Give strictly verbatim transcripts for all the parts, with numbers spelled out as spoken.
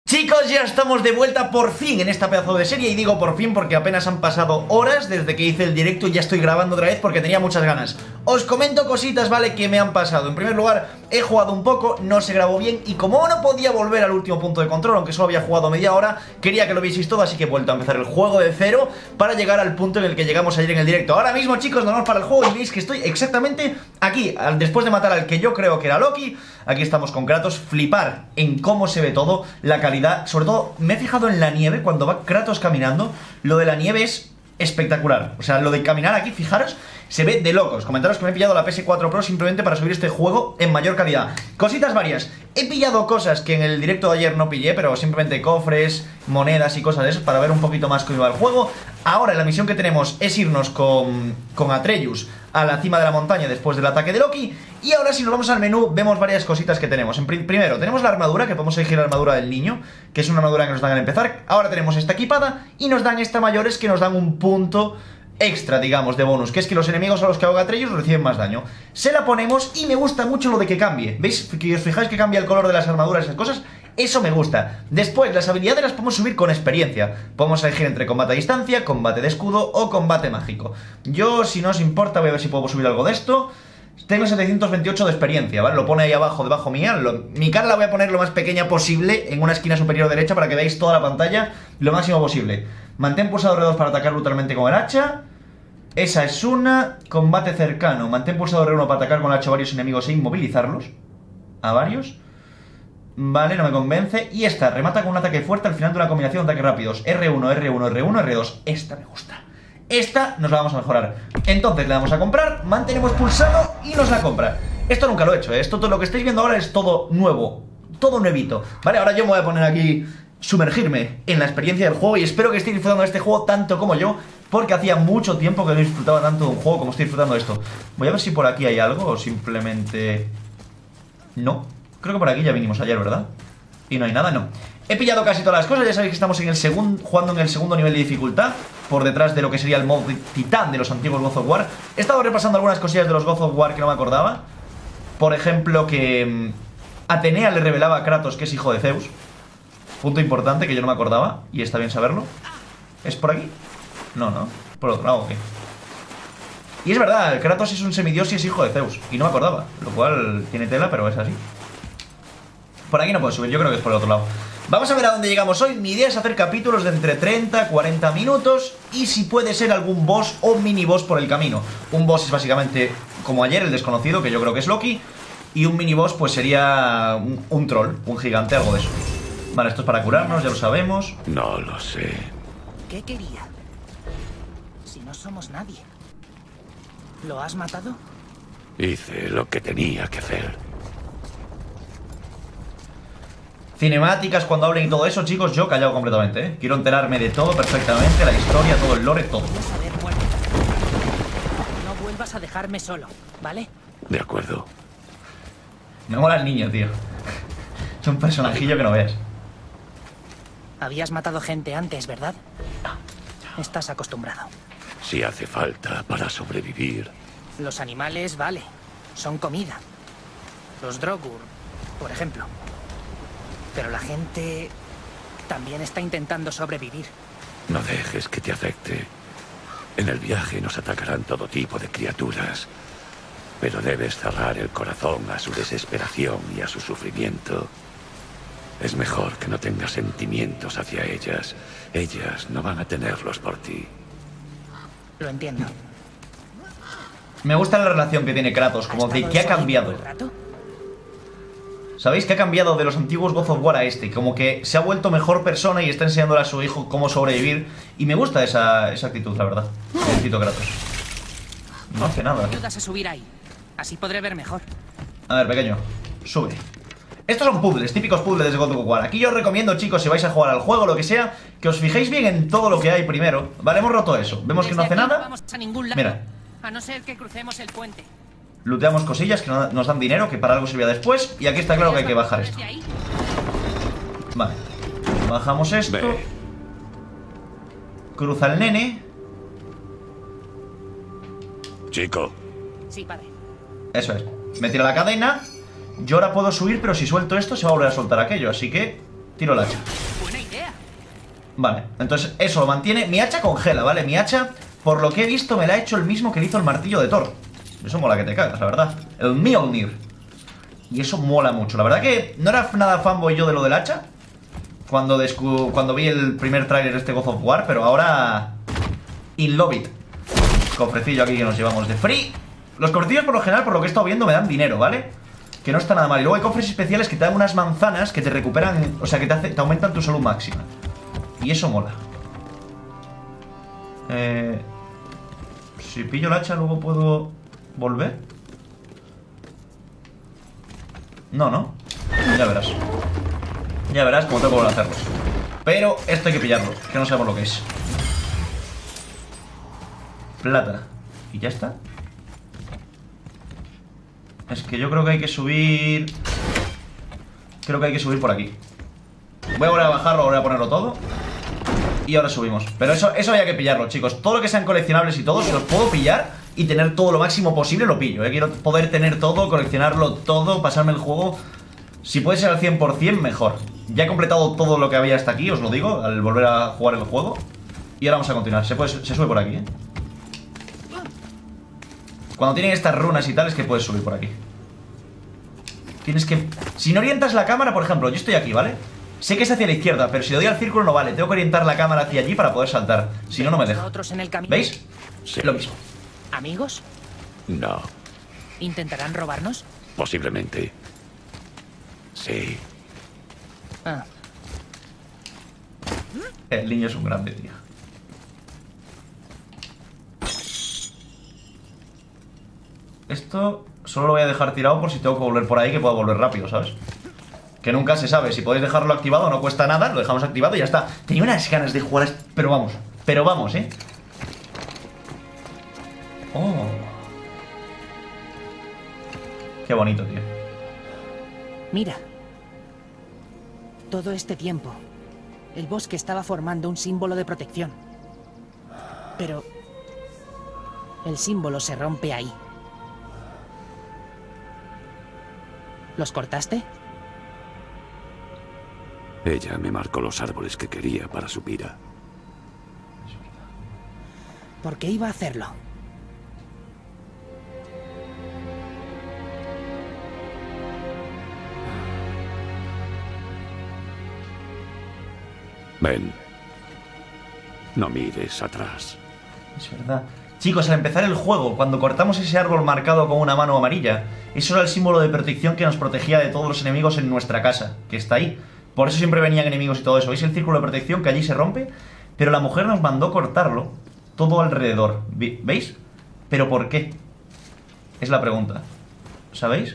Chicos, ya estamos de vuelta por fin en esta pedazo de serie. Y digo por fin porque apenas han pasado horas desde que hice el directo y ya estoy grabando otra vez porque tenía muchas ganas. Os comento cositas, ¿vale?, que me han pasado. En primer lugar, he jugado un poco, no se grabó bien. Y como no podía volver al último punto de control, aunque solo había jugado media hora, quería que lo vieseis todo, así que he vuelto a empezar el juego de cero para llegar al punto en el que llegamos ayer en el directo. Ahora mismo, chicos, nos vamos para el juego y veis que estoy exactamente aquí, después de matar al que yo creo que era Loki. Aquí estamos con Kratos, flipar en cómo se ve todo, la calidad. Sobre todo, me he fijado en la nieve, cuando va Kratos caminando, lo de la nieve es espectacular. O sea, lo de caminar aquí, fijaros, se ve de locos. Comentaros que me he pillado la P S cuatro Pro simplemente para subir este juego en mayor calidad. Cositas varias. He pillado cosas que en el directo de ayer no pillé, pero simplemente cofres, monedas y cosas de esas para ver un poquito más cómo iba el juego. Ahora la misión que tenemos es irnos con, con Atreus a la cima de la montaña después del ataque de Loki. Y ahora si nos vamos al menú vemos varias cositas que tenemos. En pr primero tenemos la armadura, que podemos elegir la armadura del niño, que es una armadura que nos dan al empezar. Ahora tenemos esta equipada y nos dan esta mayores, que nos dan un punto extra, digamos, de bonus, que es que los enemigos a los que ahoga Atreus reciben más daño. Se la ponemos y me gusta mucho lo de que cambie. ¿Veis? Que os fijáis que cambia el color de las armaduras y esas cosas. Eso me gusta. Después, las habilidades las podemos subir con experiencia. Podemos elegir entre combate a distancia, combate de escudo o combate mágico. Yo, si no os importa, voy a ver si puedo subir algo de esto. Tengo setecientos veintiocho de experiencia, ¿vale? Lo pone ahí abajo, debajo mía. Lo, mi cara la voy a poner lo más pequeña posible en una esquina superior derecha para que veáis toda la pantalla lo máximo posible. Mantén pulsado R dos para atacar brutalmente con el hacha. Esa es una. Combate cercano. Mantén pulsado R uno para atacar con el hacha a varios enemigos e inmovilizarlos. A varios. Vale, no me convence. Y esta, remata con un ataque fuerte al final de una combinación de ataques rápidos. R uno, R uno, R uno, R dos. Esta me gusta. Esta nos la vamos a mejorar. Entonces le damos a comprar, mantenemos pulsado y nos la compra. Esto nunca lo he hecho, ¿eh? Esto todo lo que estáis viendo ahora es todo nuevo. Todo nuevito. Vale, ahora yo me voy a poner aquí, sumergirme en la experiencia del juego. Y espero que estéis disfrutando de este juego tanto como yo, porque hacía mucho tiempo que no disfrutaba tanto de un juego como estoy disfrutando de esto. Voy a ver si por aquí hay algo o simplemente... No, creo que por aquí ya vinimos ayer, ¿verdad? Y no hay nada, no. He pillado casi todas las cosas, ya sabéis que estamos en el segundo, jugando en el segundo nivel de dificultad, por detrás de lo que sería el mod titán de los antiguos God of War. He estado repasando algunas cosillas de los God of War que no me acordaba. Por ejemplo, que um, Atenea le revelaba a Kratos que es hijo de Zeus. Punto importante que yo no me acordaba, y está bien saberlo. ¿Es por aquí? No, no, por otro lado, ¿qué? Y es verdad, Kratos es un semidios y es hijo de Zeus, y no me acordaba, lo cual tiene tela, pero es así. Por aquí no puedo subir, yo creo que es por el otro lado. Vamos a ver a dónde llegamos hoy. Mi idea es hacer capítulos de entre treinta a cuarenta minutos. Y si puede ser algún boss o mini boss por el camino. Un boss es básicamente, como ayer, el desconocido, que yo creo que es Loki. Y un mini boss pues sería un, un troll, un gigante, algo de eso. Vale, esto es para curarnos, ya lo sabemos. No lo sé. ¿Qué quería? Si no somos nadie. ¿Lo has matado? Hice lo que tenía que hacer. Cinemáticas cuando hablen y todo eso, chicos, yo callado completamente, ¿eh? Quiero enterarme de todo perfectamente, la historia, todo el lore, todo. Debes haber muerto. No vuelvas a dejarme solo, ¿vale? De acuerdo. Me mola el niño, tío. Es un personajillo que no veas. Habías matado gente antes, ¿verdad? Estás acostumbrado. Si hace falta para sobrevivir. Los animales, vale, son comida. Los Drogur, por ejemplo. Pero la gente también está intentando sobrevivir. No dejes que te afecte. En el viaje nos atacarán todo tipo de criaturas. Pero debes cerrar el corazón a su desesperación y a su sufrimiento. Es mejor que no tengas sentimientos hacia ellas. Ellas no van a tenerlos por ti. Lo entiendo. Me gusta la relación que tiene Kratos, como de que ha cambiado. ¿Sabéis que ha cambiado de los antiguos God of War a este? Como que se ha vuelto mejor persona y está enseñándole a su hijo cómo sobrevivir. Y me gusta esa, esa actitud, la verdad. Felicito, Kratos. No hace nada. Ayudas a subir ahí. Así podré ver mejor. A ver, pequeño, sube. Estos son puzzles, típicos puzzles de God of War. Aquí yo os recomiendo, chicos, si vais a jugar al juego, lo que sea, que os fijéis bien en todo lo que hay primero. Vale, hemos roto eso. Vemos que no hace nada. No vamos a ningún lado, mira. A no ser que crucemos el puente. Looteamos cosillas que nos dan dinero, que para algo servirá después. Y aquí está claro que hay que bajar esto. Vale. Bajamos esto. Ve. Cruza el nene. Chico. Sí, padre. Eso es. Me tira la cadena. Yo ahora puedo subir, pero si suelto esto se va a volver a soltar aquello. Así que tiro el hacha. Vale, entonces eso lo mantiene. Mi hacha congela, ¿vale? Mi hacha, por lo que he visto, me la ha hecho el mismo que le hizo el martillo de Thor. Eso mola que te cagas, la verdad. El Mjolnir. Y eso mola mucho. La verdad que no era nada fanboy yo de lo del hacha Cuando, descu cuando vi el primer tráiler de este God of War. Pero ahora... in love it. Cofrecillo aquí que nos llevamos de free. Los cofrecillos por lo general, por lo que he estado viendo, me dan dinero, ¿vale? Que no está nada mal. Y luego hay cofres especiales que te dan unas manzanas que te recuperan, o sea, que te, hace, te aumentan tu salud máxima. Y eso mola. Eh, si pillo el hacha, luego puedo volver. No, ¿no? Ya verás. Ya verás cómo tengo que volver a hacerlo. Pero esto hay que pillarlo, que no sabemos lo que es. Plata. ¿Y ya está? Es que yo creo que hay que subir... Creo que hay que subir por aquí. Voy a volver a bajarlo, voy a ponerlo todo. Y ahora subimos. Pero eso, eso hay que pillarlo, chicos. Todo lo que sean coleccionables y todo, si los puedo pillar y tener todo lo máximo posible, lo pillo, ¿eh? Quiero poder tener todo, coleccionarlo todo, pasarme el juego. Si puede ser al cien por cien, mejor. Ya he completado todo lo que había hasta aquí, os lo digo, al volver a jugar el juego. Y ahora vamos a continuar. Se, puede, se sube por aquí, ¿eh? Cuando tienen estas runas y tal, es que puedes subir por aquí. Tienes que... Si no orientas la cámara, por ejemplo, yo estoy aquí, ¿vale? Sé que es hacia la izquierda, pero si le doy al círculo no vale. Tengo que orientar la cámara hacia allí para poder saltar. Si no, no me deja. ¿Otros en el camino? ¿Veis? Sí. Lo mismo. ¿Amigos? No, ¿Intentarán robarnos? posiblemente. Sí. Ah, El niño es un grande, tío. Esto solo lo voy a dejar tirado por si tengo que volver por ahí, que pueda volver rápido, ¿sabes? Que nunca se sabe. Si podéis dejarlo activado, no cuesta nada. Lo dejamos activado y ya está. Tenía unas ganas de jugar a esto, pero vamos. Pero vamos, ¿eh? Oh. Qué bonito, tío. mira. Todo este tiempo, el bosque estaba formando un símbolo de protección. Pero... el símbolo se rompe ahí. ¿Los cortaste? Ella me marcó los árboles que quería para su pira. ¿Por qué iba a hacerlo? Ven. No mires atrás. Es verdad. Chicos, al empezar el juego, cuando cortamos ese árbol marcado con una mano amarilla, eso era el símbolo de protección que nos protegía de todos los enemigos en nuestra casa, que está ahí. Por eso siempre venían enemigos y todo eso. ¿Veis el círculo de protección que allí se rompe? Pero la mujer nos mandó cortarlo todo alrededor. ¿Veis? ¿Pero por qué? Es la pregunta. ¿Sabéis?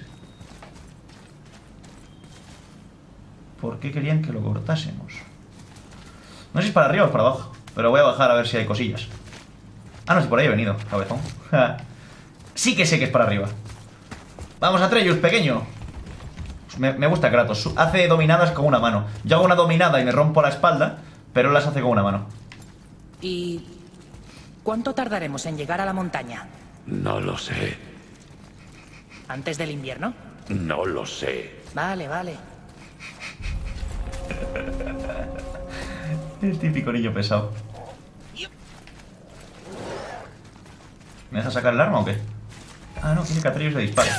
¿Por qué querían que lo cortásemos? No sé si es para arriba o es para abajo, pero voy a bajar a ver si hay cosillas. Ah, no, si por ahí he venido, cabezón. Sí que sé que es para arriba. Vamos, Atreus, pequeño. Me, me gusta Kratos. Hace dominadas con una mano. Yo hago una dominada y me rompo la espalda, pero él las hace con una mano. ¿Y cuánto tardaremos en llegar a la montaña? No lo sé. ¿Antes del invierno? No lo sé. Vale, vale. El típico niño pesado. ¿Me deja sacar el arma o qué? Ah, no, quiere que Atreus le dispare.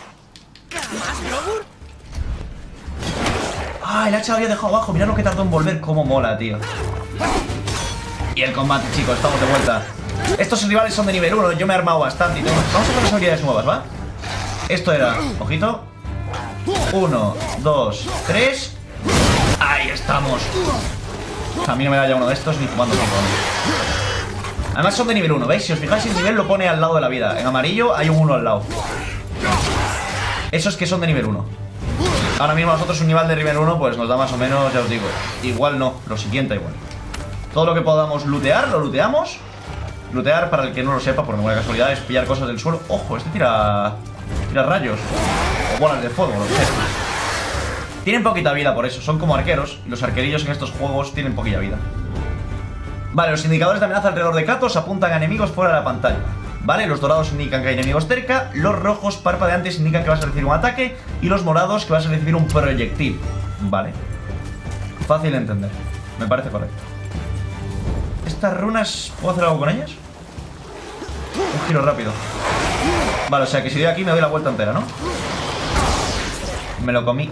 Ah, el hacha lo había dejado abajo. Mirad lo que tardó en volver. Cómo mola, tío. Y el combate, chicos. Estamos de vuelta. Estos rivales son de nivel uno. Yo me he armado bastante y tengo... Vamos a ver las habilidades nuevas, ¿va? Esto era... Ojito. Uno, dos, tres. Ahí estamos. A mí no me da ya uno de estos ni jugando tiempo. Además son de nivel uno, ¿veis? Si os fijáis el nivel lo pone al lado de la vida. En amarillo hay un uno al lado. Esos que son de nivel uno. Ahora mismo a nosotros un nivel de nivel uno pues nos da más o menos, ya os digo. Igual no, lo siguiente igual. Todo lo que podamos lootear, lo looteamos. Lootear, para el que no lo sepa, por ninguna casualidad, es pillar cosas del suelo. Ojo, este tira... tira rayos. O bolas de fuego, lo que sea. Tienen poquita vida por eso, son como arqueros. Y los arquerillos en estos juegos tienen poquilla vida. Vale, los indicadores de amenaza alrededor de Kratos apuntan a enemigos fuera de la pantalla. Vale, los dorados indican que hay enemigos cerca. Los rojos parpadeantes indican que vas a recibir un ataque. Y los morados que vas a recibir un proyectil. Vale. Fácil de entender, me parece correcto. ¿Estas runas puedo hacer algo con ellas? Un giro rápido. Vale, o sea que si doy aquí me doy la vuelta entera, ¿no? Me lo comí.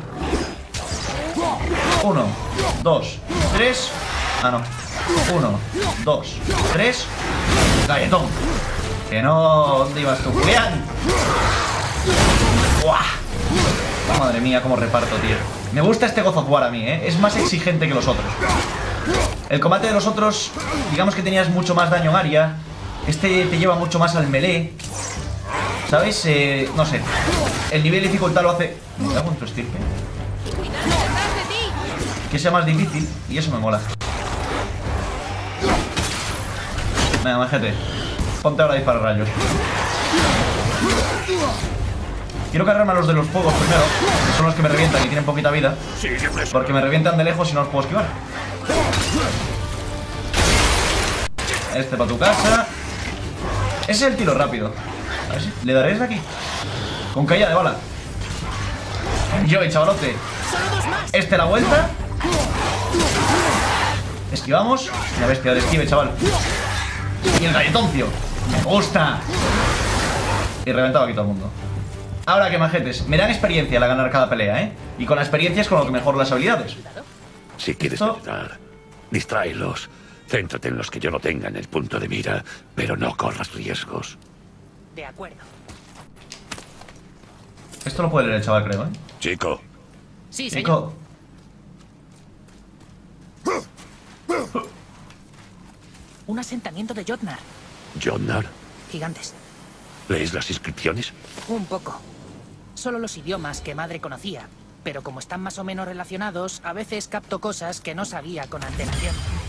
Uno, dos, tres. Ah, no. Uno, dos, tres. Galletón. Que no... ¿Dónde ibas tú, Julián? ¡Buah! Madre mía, cómo reparto, tío. Me gusta este God of War a mí, ¿eh? Es más exigente que los otros. El combate de los otros, digamos que tenías mucho más daño en área. Este te lleva mucho más al melee. ¿Sabes? Eh, no sé. El nivel de dificultad lo hace... Me cago en tu estirpe. Que sea más difícil. Y eso me mola. Venga, majete. Ponte ahora a disparar rayos. Quiero cargarme a los de los fuegos primero, que son los que me revientan y tienen poquita vida. Porque me revientan de lejos y no los puedo esquivar. Este para tu casa. Ese es el tiro rápido. A ver si le daré desde aquí. Con caída de bala. Yo, chavalote. Este la vuelta. Esquivamos. Una bestia de esquive, chaval. Y el galletoncio. Me gusta. Y reventado aquí todo el mundo. Ahora que majetes, me dan experiencia al ganar cada pelea, ¿eh? Y con la experiencia es con lo que mejoro las habilidades. Si quieres ¿Esto? ayudar, distráelos. Céntrate en los que yo no tenga en el punto de mira, pero no corras riesgos. De acuerdo. Esto lo puede leer el chaval, creo, ¿eh? Chico, Sí, señor. Chico. Un asentamiento de Jotnar. Jotnar, Gigantes. ¿lees las inscripciones? Un poco. Solo los idiomas que madre conocía. Pero como están más o menos relacionados, a veces capto cosas que no sabía con antelación.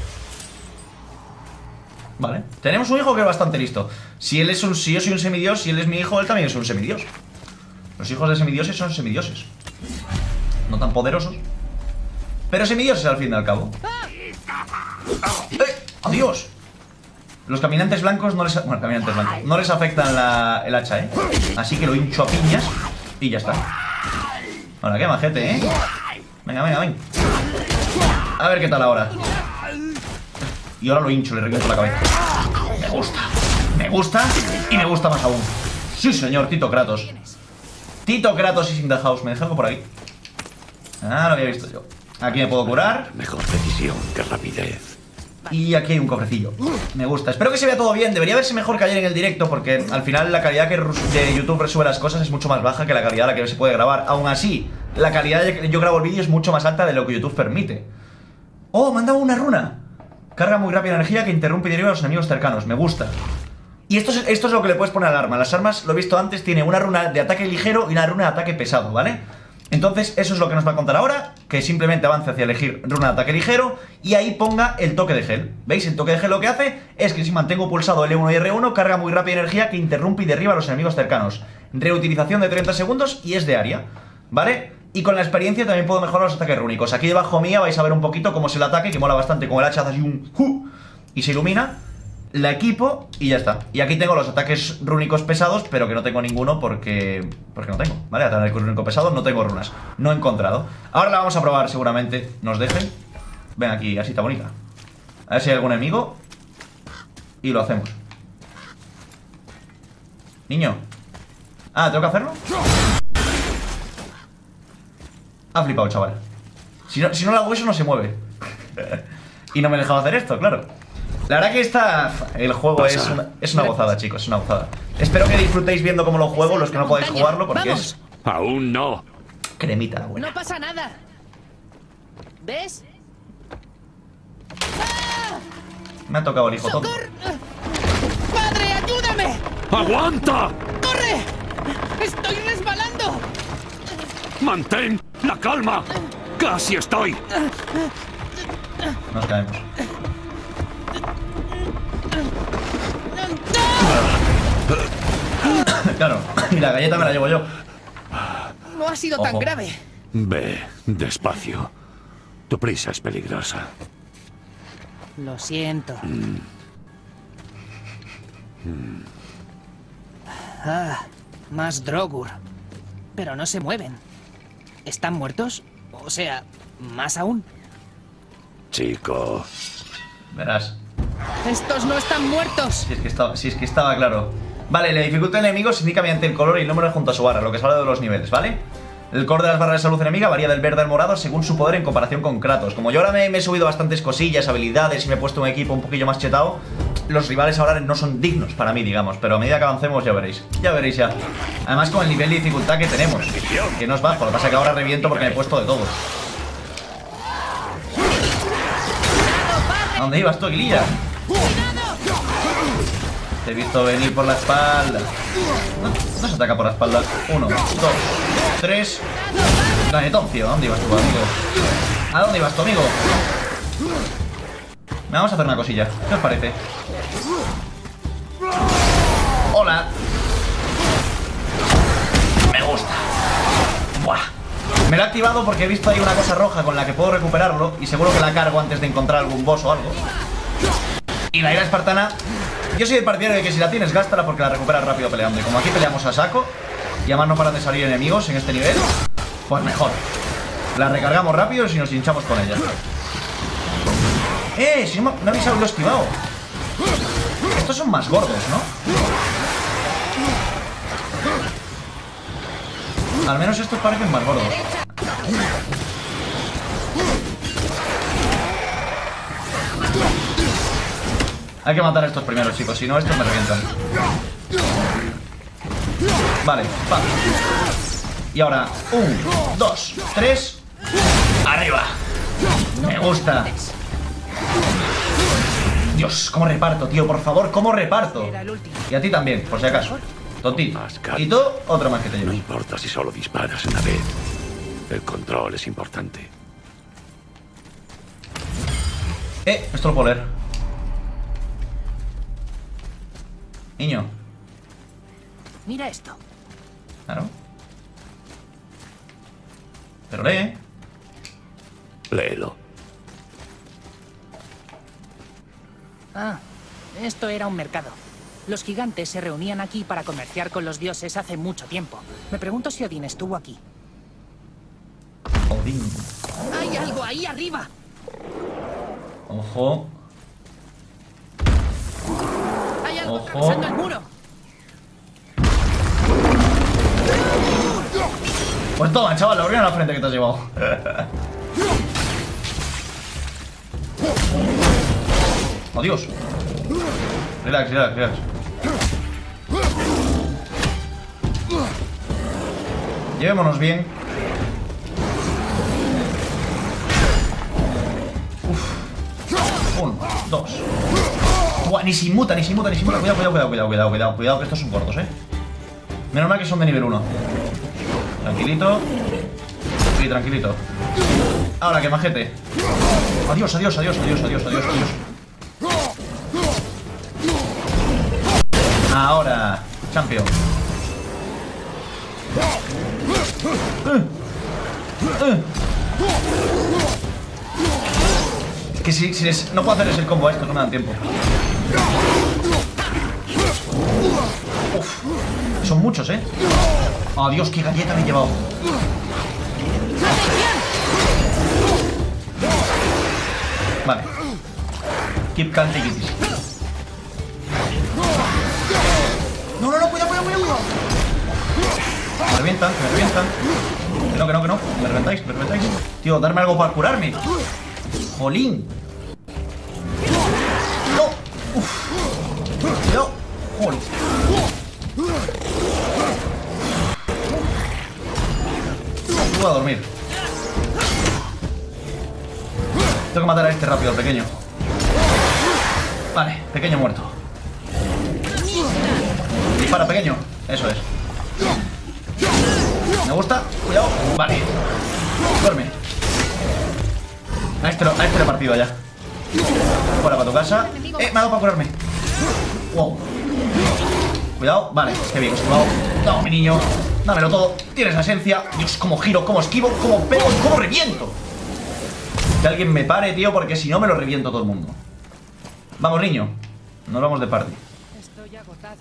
Vale. Tenemos un hijo que es bastante listo. Si él es un, si yo soy un semidios, si él es mi hijo, él también es un semidios. Los hijos de semidioses son semidioses. No tan poderosos, pero semidioses al fin y al cabo. ¡Eh! ¡Adiós! Los caminantes blancos no les... Bueno, caminantes blancos no les afectan la, el hacha, ¿eh? Así que lo hincho a piñas y ya está. Ahora, qué majete, ¿eh? Venga, venga, venga. A ver qué tal ahora. Y ahora lo hincho, le reviento la cabeza. Me gusta. Me gusta y me gusta más aún. Sí, señor, Tito Kratos. Tito Kratos is in the house. ¿Me deja algo por aquí? Ah, lo había visto yo. Aquí me puedo curar. Mejor precisión que rapidez. Y aquí hay un cofrecillo. Me gusta. Espero que se vea todo bien. Debería verse mejor que ayer en el directo, porque al final la calidad que de YouTube resube las cosas es mucho más baja que la calidad a la que se puede grabar. Aún así, la calidad de que yo grabo el vídeo es mucho más alta de lo que YouTube permite. ¡Oh, me han dado una runa! Carga muy rápida energía que interrumpe y deriva a los enemigos cercanos. Me gusta. Y esto es, esto es lo que le puedes poner al arma. Las armas, lo he visto antes, tiene una runa de ataque ligero y una runa de ataque pesado, ¿vale? Entonces eso es lo que nos va a contar ahora, que simplemente avance hacia elegir runa de ataque ligero y ahí ponga el toque de gel. ¿Veis? El toque de gel lo que hace es que si mantengo pulsado L uno y R uno, carga muy rápida energía que interrumpe y derriba a los enemigos cercanos. Reutilización de treinta segundos y es de área, ¿vale? Y con la experiencia también puedo mejorar los ataques rúnicos. Aquí debajo mía vais a ver un poquito cómo es el ataque, que mola bastante. Con el hacha hace así un ¡hu! Y se ilumina. La equipo y ya está. Y aquí tengo los ataques rúnicos pesados, pero que no tengo ninguno porque... Porque no tengo, ¿vale? Ataque rúnico pesado, no tengo runas. No he encontrado. Ahora la vamos a probar seguramente. Nos dejen. Ven aquí, así está bonita. A ver si hay algún enemigo. Y lo hacemos. Niño. Ah, ¿tengo que hacerlo? Ha flipado, chaval. Si no, si no le hago eso, no se mueve. Y no me he dejado hacer esto, claro. La verdad que está... El juego es una, es una gozada, chicos, es una gozada. Espero que disfrutéis viendo cómo lo juego, los que no podáis jugarlo, porque es... Aún no. Cremita la buena. No pasa nada. ¿Ves? Me ha tocado el hijo tonto. ¡Socor! ¡Padre, ayúdame! ¡Aguanta! ¡Corre! ¡Estoy resbalando! ¡Mantén la calma! ¡Casi estoy! Nos caemos. Claro, y la galleta me la llevo yo. No ha sido Ojo. tan grave. Ve, despacio. Tu prisa es peligrosa. Lo siento. Ah, más Drogur. Pero no se mueven. ¿Están muertos? O sea, más aún. Chico, Verás. ¡Estos no están muertos! Si es que estaba, si es que estaba claro. Vale, la dificultad de enemigos se indica mediante el color y el número junto a su barra, lo que se habla de los niveles, ¿vale? El color de las barras de salud enemiga varía del verde al morado según su poder en comparación con Kratos. Como yo ahora me, me he subido bastantes cosillas, habilidades y me he puesto un equipo un poquillo más chetado, los rivales ahora no son dignos para mí, digamos. Pero a medida que avancemos ya veréis. Ya veréis ya. Además con el nivel de dificultad que tenemos, que no es bajo. Lo que pasa es que ahora reviento porque me he puesto de todo. ¿A dónde ibas tú, Aguililla? Te he visto venir por la espalda. No, no se ataca por la espalda. Uno, dos, tres. Ganetoncio, ¿a dónde ibas tú, amigo? ¿A dónde ibas tú, amigo? Vamos a hacer una cosilla. ¿Qué os parece? Hola. Me gusta. Buah. Me lo he activado porque he visto ahí una cosa roja con la que puedo recuperarlo. Y seguro que la cargo antes de encontrar algún boss o algo. Y la ira espartana, yo soy el partidario de que si la tienes, gástala porque la recuperas rápido peleando. Y como aquí peleamos a saco, y además no paran de salir enemigos en este nivel, pues mejor. La recargamos rápido y nos hinchamos con ella. ¡Eh! Si no me habéis habido esquivado. Estos son más gordos, ¿no? Al menos estos parecen más gordos. Hay que matar a estos primeros, chicos, si no estos me revientan. Vale, va. Y ahora, un, dos, tres. ¡Arriba! Me gusta. Dios, cómo reparto, tío, por favor, cómo reparto. Y a ti también, por si acaso. Tontito. Y tú, otro más que te llevo. No importa si solo disparas una vez. El control es importante. Eh, esto lo puedo leer. Niño. Mira esto. Claro. Pero lee. Léelo. Ah, esto era un mercado. Los gigantes se reunían aquí para comerciar con los dioses hace mucho tiempo. Me pregunto si Odín estuvo aquí. Odín. ¡Hay algo ahí arriba! Ojo. ¡Hay algo Ojo. atravesando el muro! Pues toma, chaval, la orina en la frente que te has llevado. Adiós. Relax, relax, relax. Llevémonos bien. Uf. Uno, dos. Buah, ni se inmuta, ni se inmuta, ni se inmuta. Cuidado, cuidado, cuidado, cuidado, cuidado, cuidado, cuidado, que estos son cortos, eh. Menos mal que son de nivel uno. Tranquilito. Sí, tranquilito. Ahora, que majete. Adiós, adiós, adiós, adiós, adiós, adiós, adiós. Ahora, champion. Es que si, si les, no puedo hacerles el combo a estos, no me dan tiempo. Uf, son muchos, eh. Oh, Dios, qué galleta me he llevado. Vale. Keep calm, take it easy. No, no, no, cuidado, cuidado, cuidado. Me revientan, me revientan. Que no, que no, que no. Me reventáis, me reventáis. Tío, darme algo para curarme. Jolín. No. Uf. Cuidado. Jolín. Voy a dormir. Tengo que matar a este rápido, al pequeño. Vale, pequeño muerto. Dispara, pequeño. Eso es. Me gusta. Cuidado. Vale. Duerme. A este lo, a este lo he partido ya. Fuera para tu casa. Eh, me ha dado para curarme. Wow. Cuidado. Vale, qué bien, esquivado. No, mi niño. Dámelo todo. Tienes la esencia. Dios, cómo giro, cómo esquivo, cómo pego y cómo reviento. Que alguien me pare, tío, porque si no me lo reviento todo el mundo. Vamos, niño. Nos vamos de party. Estoy agotado.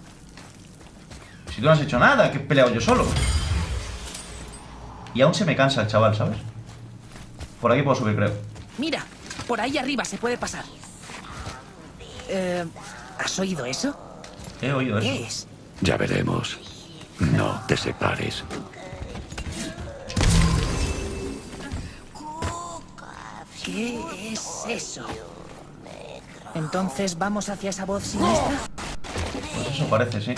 Si tú no has hecho nada, que he peleado yo solo. Y aún se me cansa el chaval, ¿sabes? Por aquí puedo subir, creo. Mira, por ahí arriba se puede pasar. Eh, ¿Has oído eso? He oído eso. ¿Qué es? Ya veremos. No te separes. ¿Qué es eso? ¿Entonces vamos hacia esa voz siniestra? Pues eso parece, sí.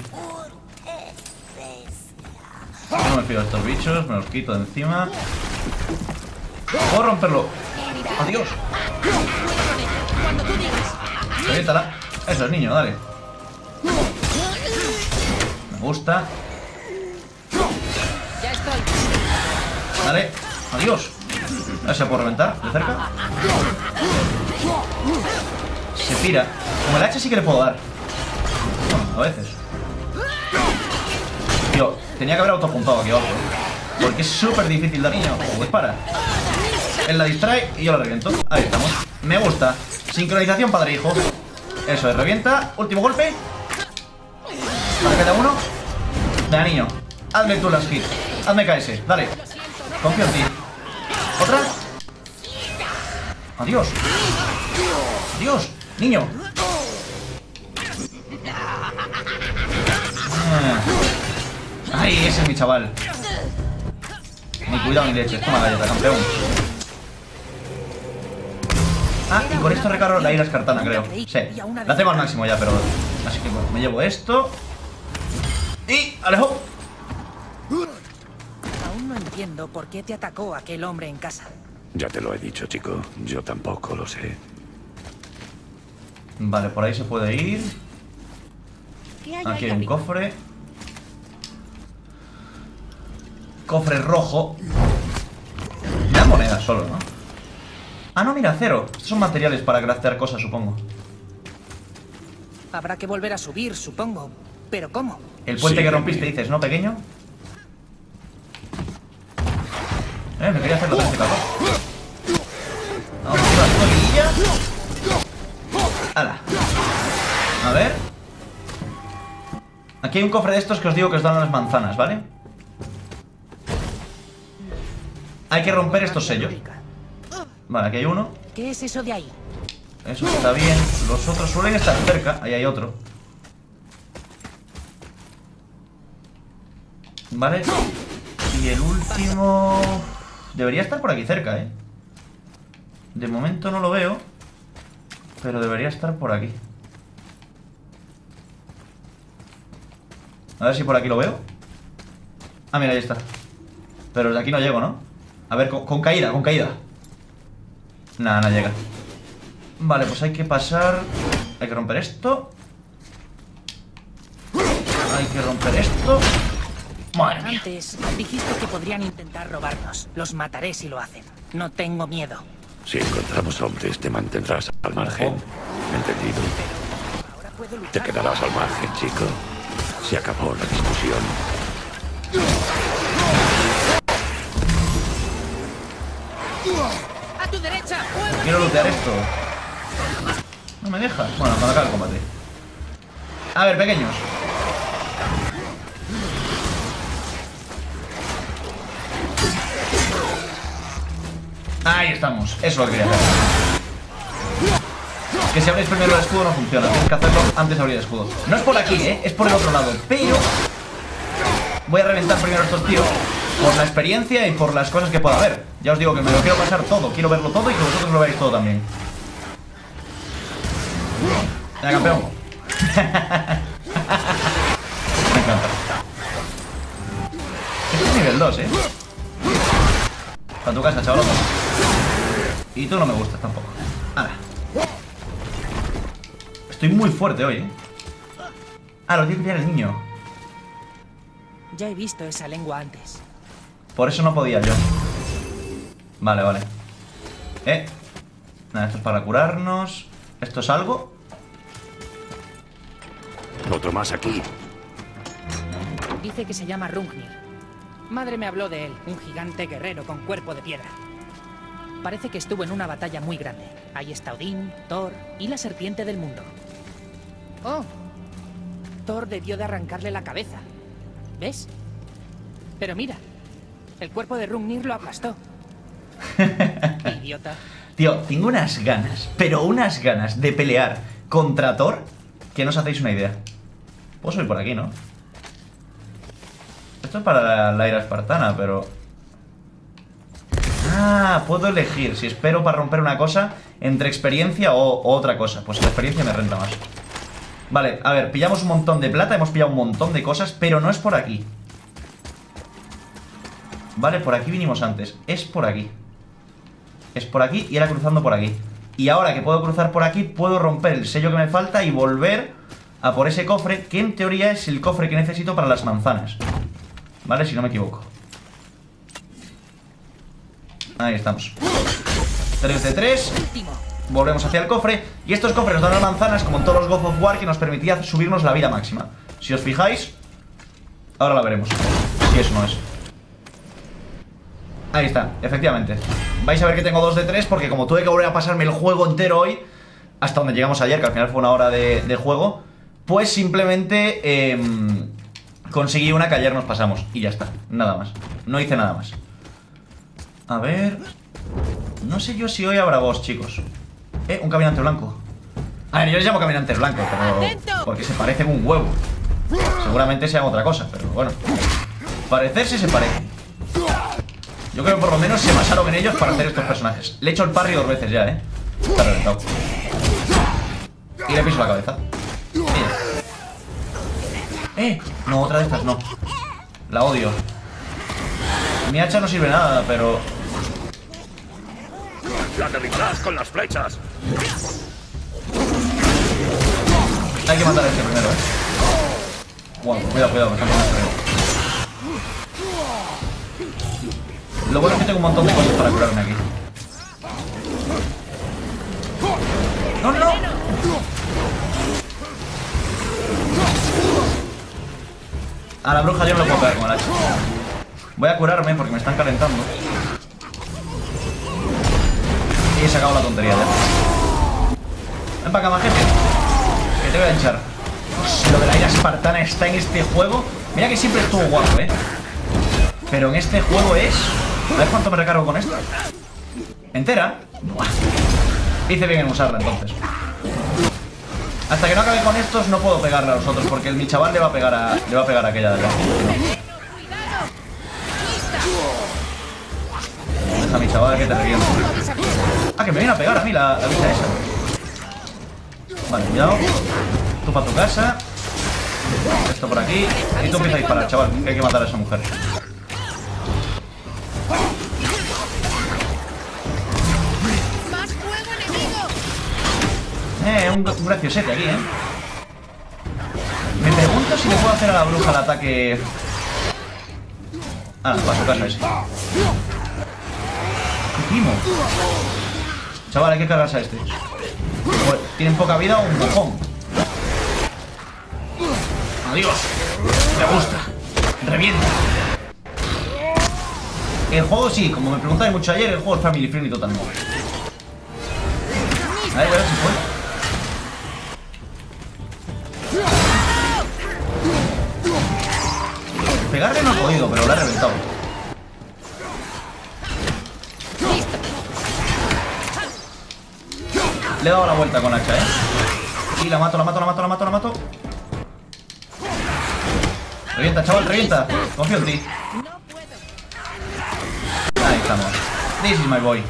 Yo no me fío de estos bichos, me los quito de encima. ¡Puedo romperlo! ¡Adiós! Reviéntala. Eso es, niño, dale. Me gusta. Ya estoy. Dale. Adiós. A ver si la puedo reventar de cerca. Se pira. Como el hacha sí que le puedo dar. Bueno, a veces. Tío, tenía que haber autopuntado aquí abajo, ¿eh? Porque es súper difícil dar, niño. O dispara. Él la distrae y yo la reviento. Ahí estamos. Me gusta. Sincronización padre e hijo. Eso es, revienta. Último golpe. Para cada uno. Venga, niño. Hazme tú las hits. Hazme K S. Dale. Confío en ti. ¿Otra? Adiós. Adiós. Niño. Ay, ese es mi chaval. Ni cuidado ni leche. Toma galleta, campeón. Ah, y con esto recargo la ira escartana, creo. Sí, la tengo al máximo ya, pero... Así que bueno, me llevo esto. Y... ¡alejo! Aún no entiendo por qué te atacó aquel hombre en casa. Ya te lo he dicho, chico. Yo tampoco lo sé. Vale, por ahí se puede ir. Aquí hay un cofre. Cofre rojo. Me dan monedas solo, ¿no? Ah, no, mira, cero. Estos son materiales para craftear cosas, supongo. Habrá que volver a subir, supongo. ¿Pero cómo? El puente Sí, que rompiste, bien. dices, ¿no, pequeño? Eh, me quería hacer la tráfica. Vamos a la colilla. ¡Hala! A ver. Aquí hay un cofre de estos que os digo que os dan las manzanas, ¿vale? Hay que romper estos sellos. Vale, aquí hay uno. ¿Qué es eso de ahí? Eso está bien. Los otros suelen estar cerca. Ahí hay otro. Vale. Y el último... Debería estar por aquí cerca, ¿eh? De momento no lo veo. Pero debería estar por aquí. A ver si por aquí lo veo. Ah, mira, ahí está. Pero de aquí no llego, ¿no? A ver, con, con caída, con caída. Nada, no llega. Vale, pues hay que pasar. Hay que romper esto. Hay que romper esto. Madre mía. Antes dijiste que podrían intentar robarnos. Los mataré si lo hacen. No tengo miedo. Si encontramos hombres, te mantendrás al margen. ¿Entendido? Ahora puedo luchar. Te quedarás al margen, chico. Se acabó la discusión. ¡A tu derecha! ¡Fuego! Quiero lootear esto. No me deja. Bueno, cuando acabe el combate. A ver, pequeños. Ahí estamos. Eso es lo que quería hacer. Que si abrís primero el escudo no funciona. Tienes que hacerlo antes de abrir el escudo. No es por aquí, ¿eh? Es por el otro lado. Pero voy a reventar primero a estos tíos por la experiencia y por las cosas que pueda haber. Ya os digo que me lo quiero pasar todo. Quiero verlo todo y que vosotros lo veáis todo también. Venga, campeón. Me encanta. Este es nivel dos, ¿eh? Para tu casa, chaval. Y tú no me gustas tampoco. Ahora. Estoy muy fuerte hoy, ¿eh? Ah, lo tiene que pillar el niño. Ya he visto esa lengua antes. Por eso no podía yo. Vale, vale. Eh. Nada, esto es para curarnos. ¿Esto es algo? Otro más aquí. Dice que se llama Rungnir. Madre me habló de él, un gigante guerrero con cuerpo de piedra. Parece que estuvo en una batalla muy grande. Ahí está Odín, Thor y la serpiente del mundo. Oh, Thor debió de arrancarle la cabeza. ¿Ves? Pero mira, el cuerpo de Rungnir lo aplastó. Idiota. Tío, tengo unas ganas, pero unas ganas de pelear contra Thor, que no os hacéis una idea. Puedo subir por aquí, ¿no? Esto es para la, la era espartana, pero... Ah, puedo elegir si espero para romper una cosa entre experiencia o, o otra cosa. Pues la experiencia me renta más. Vale, a ver, pillamos un montón de plata, hemos pillado un montón de cosas, pero no es por aquí. Vale, por aquí vinimos antes. Es por aquí. Es por aquí y era cruzando por aquí. Y ahora que puedo cruzar por aquí, puedo romper el sello que me falta y volver a por ese cofre, que en teoría es el cofre que necesito para las manzanas. Vale, si no me equivoco. Ahí estamos. tres de tres. Volvemos hacia el cofre. Y estos cofres nos dan las manzanas, como en todos los God of War, que nos permitía subirnos la vida máxima. Si os fijáis, ahora la veremos. Si eso no es. Ahí está, efectivamente. Vais a ver que tengo dos de tres porque como tuve que volver a pasarme el juego entero hoy, hasta donde llegamos ayer, que al final fue una hora de, de juego, pues simplemente eh, conseguí una que ayer nos pasamos. Y ya está, nada más. No hice nada más. A ver... No sé yo si hoy habrá boss, chicos. Eh, un caminante blanco. A ver, yo les llamo caminantes blancos, pero... porque se parecen un huevo. Seguramente sean otra cosa, pero bueno. Parecerse se parecen. Yo creo que por lo menos se basaron en ellos para hacer estos personajes. Le he hecho el parry dos veces ya, eh. Está reventado. Y le piso la cabeza. Mira. Eh, no, otra de estas no. La odio. Mi hacha no sirve nada, pero... ¡La derribarás con las flechas! Hay que matar a este primero, eh. Bueno, cuidado, cuidado, me están poniendo feo. Lo bueno es que tengo un montón de cosas para curarme aquí. ¡No, no! A la bruja yo no lo puedo pegar con el hacha. Voy a curarme porque me están calentando. Y he sacado la tontería ya. Ven para acá, más jefe. Que te voy a hinchar. Pues lo de la era espartana está en este juego. Mira que siempre estuvo guapo, eh. Pero en este juego es... A ver cuánto me recargo con esto. ¿Entera? Buah. Hice bien en usarla entonces. Hasta que no acabe con estos no puedo pegarle a los otros, porque el mi chaval le va a pegar a, le va a pegar a aquella de acá. Deja a mi chaval que te reviento. Ah, que me viene a pegar a mí la, la bicha esa. Vale, cuidado. Tú para tu casa. Esto por aquí. Y tú empieza a disparar, chaval, que hay que matar a esa mujer. Eh, un, un graciosete aquí, eh. Me pregunto si le puedo hacer a la bruja el ataque. Ah, para su casa ese. ¿Qué primo? Chaval, hay que cargarse a este. Pues, tienen poca vida o un mojón. Adiós. Me gusta. Revienta. El juego sí, como me preguntáis mucho ayer, el juego es family friendly totalmente. A ver, a ver si puedo. Pegarle no he podido, pero lo he reventado. Le he dado la vuelta con la hacha, eh. Y la mato, la mato, la mato, la mato, la mato. Revienta, chaval, revienta. Confío en ti. Ahí estamos. This is my boy.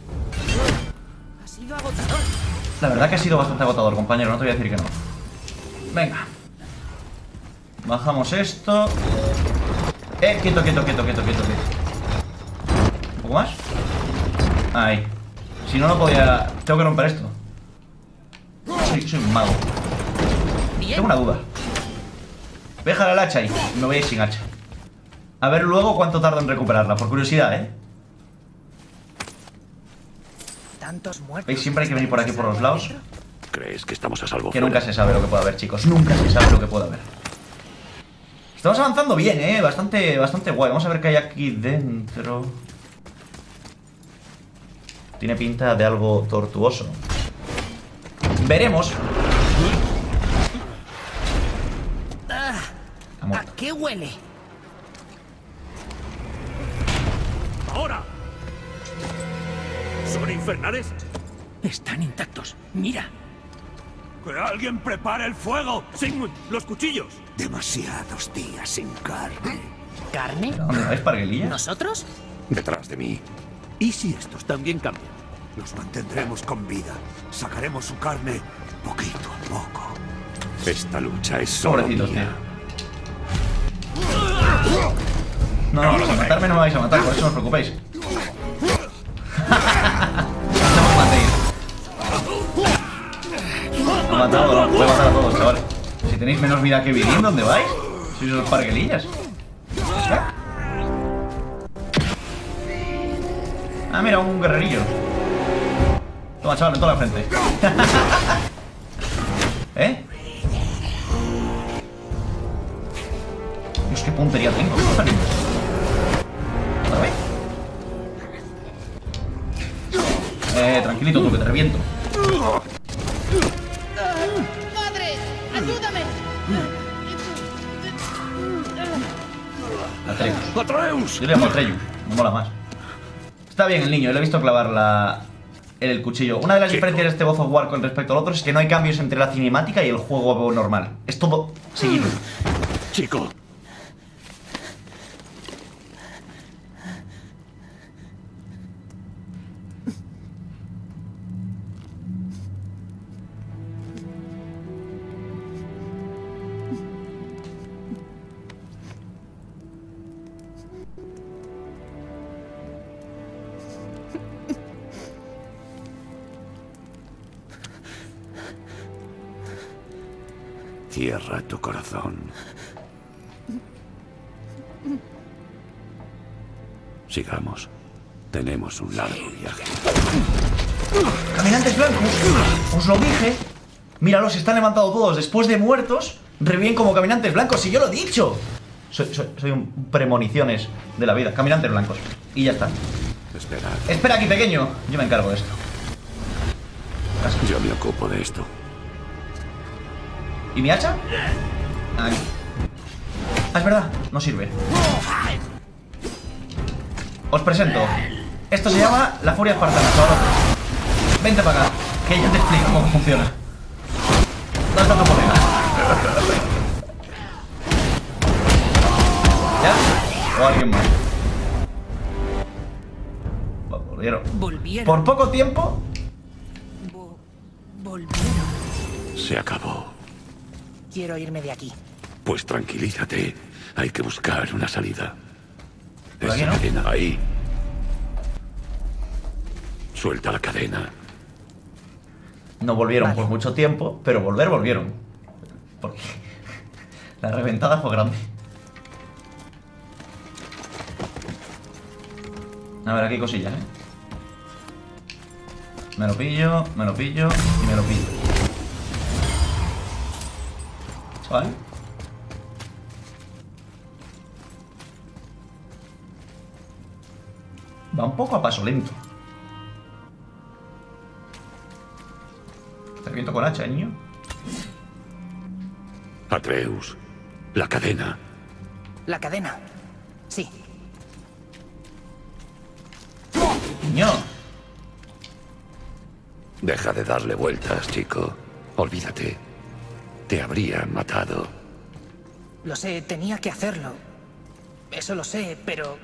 La verdad que ha sido bastante agotador, compañero. No te voy a decir que no. Venga. Bajamos esto. Eh, quieto, quieto, quieto, quieto, quieto, quieto. ¿Un poco más? Ahí. Si no, no podía... Tengo que romper esto. Soy, soy un mago. Tengo una duda. Voy a dejar el hacha ahí. Me voy a ir sin hacha. A ver luego cuánto tardo en recuperarla. Por curiosidad, ¿eh? ¿Veis? Siempre hay que venir por aquí por los lados. ¿Crees que estamos a salvo? Que nunca se sabe lo que puede haber, chicos. Nunca se sabe lo que puede haber. Estamos avanzando bien, ¿eh? Bastante, bastante guay. Vamos a ver qué hay aquí dentro. Tiene pinta de algo tortuoso. Veremos. ¿A qué huele? ¡Ahora! ¿Son infernales? Están intactos. Mira. ¡Que alguien prepare el fuego! ¡Sigmund, los cuchillos! Demasiados días sin carne. ¿Carne? ¿Dónde vais, parguelillas? ¿Nosotros? Detrás de mí. ¿Y si estos también cambian? Los mantendremos con vida. Sacaremos su carne poquito a poco. Esta lucha es solo Pobrecitos, tío. mía. No, no, no, a matarme no me vais a matar, por eso no os preocupéis. Estamos matéis. Lo he matado, voy a matar a todos, chavales. Si tenéis menos vida que Virín, ¿dónde vais? Sois los parguelillas. Ah, mira, un guerrerillo. Toma, chaval, en toda la frente. ¿Eh? Dios, qué puntería tengo. ¿Cómo salimos? ¿Otra vez? Eh, tranquilito tú, que te reviento. ¡Madre! ¡Ayúdame! Atreus. ¡Atreus! Yo le llamo Atreus, me mola más. Está bien el niño, le he visto clavar la... el cuchillo. Una de las Chico. diferencias de este God of War con respecto al otro es que no hay cambios entre la cinemática y el juego normal. Es todo seguido. Chico. Cierra tu corazón. Sigamos. Tenemos un largo viaje. Caminantes blancos. Os lo dije. Míralos, se están levantando todos después de muertos. Reviven como caminantes blancos. Si yo lo he dicho. Soy, soy, soy un premoniciones de la vida. Caminantes blancos. Y ya está. Espera. Espera aquí, pequeño. Yo me encargo de esto. Yo me ocupo de esto. ¿Y mi hacha? Aquí. Ah, es verdad, no sirve. Os presento. Esto se llama la furia espartana, chaval. Vente para acá, que yo te explico cómo funciona. ¿Dónde está tu colega? ¿Ya? ¿O alguien más? Volvieron. Volvieron. Por poco tiempo. Vo- Volvieron. Se acabó. Quiero irme de aquí. Pues tranquilízate. Hay que buscar una salida. ¿Por aquí Esa no? cadena ahí. Suelta la cadena. No volvieron Vale. por mucho tiempo, pero volver volvieron. Porque la reventada fue grande. A ver, aquí hay cosillas, ¿eh? Me lo pillo, me lo pillo y me lo pillo. ¿Vale? Va un poco a paso lento. Te reviento con hacha, niño. Atreus. La cadena. La cadena. Sí. Niño. Deja de darle vueltas, chico. Olvídate. Te habrían matado. Lo sé, tenía que hacerlo. Eso lo sé, pero...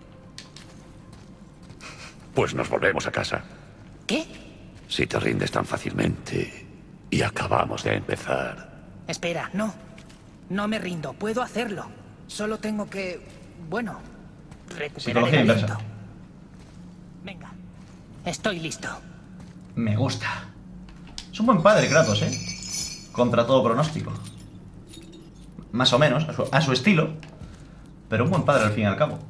Pues nos volvemos a casa. ¿Qué? Si te rindes tan fácilmente. Y acabamos de empezar. Espera, no. No me rindo, puedo hacerlo. Solo tengo que... bueno... recuperar Psicología el inversa. aliento. Venga. Estoy listo. Me gusta. Es un buen padre, Kratos, ¿eh? Contra todo pronóstico. Más o menos, a su, a su estilo. Pero un buen padre al fin y al cabo.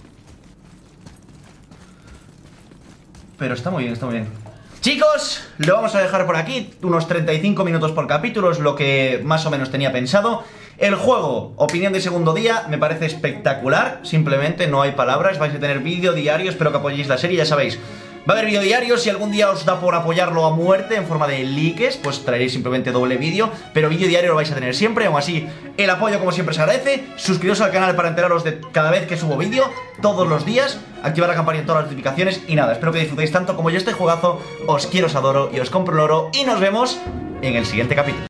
Pero está muy bien, está muy bien. Chicos, lo vamos a dejar por aquí. Unos treinta y cinco minutos por capítulo es lo que más o menos tenía pensado. El juego, opinión de segundo día, me parece espectacular. Simplemente no hay palabras. Vais a tener vídeo diario, espero que apoyéis la serie, ya sabéis. Va a haber vídeo diario, si algún día os da por apoyarlo a muerte en forma de likes, pues traeréis simplemente doble vídeo, pero vídeo diario lo vais a tener siempre. Aún así, el apoyo como siempre se agradece. Suscribiros al canal para enteraros de cada vez que subo vídeo, todos los días. Activar la campana en todas las notificaciones y nada, espero que disfrutéis tanto como yo este juegazo. Os quiero, os adoro y os compro el oro y nos vemos en el siguiente capítulo.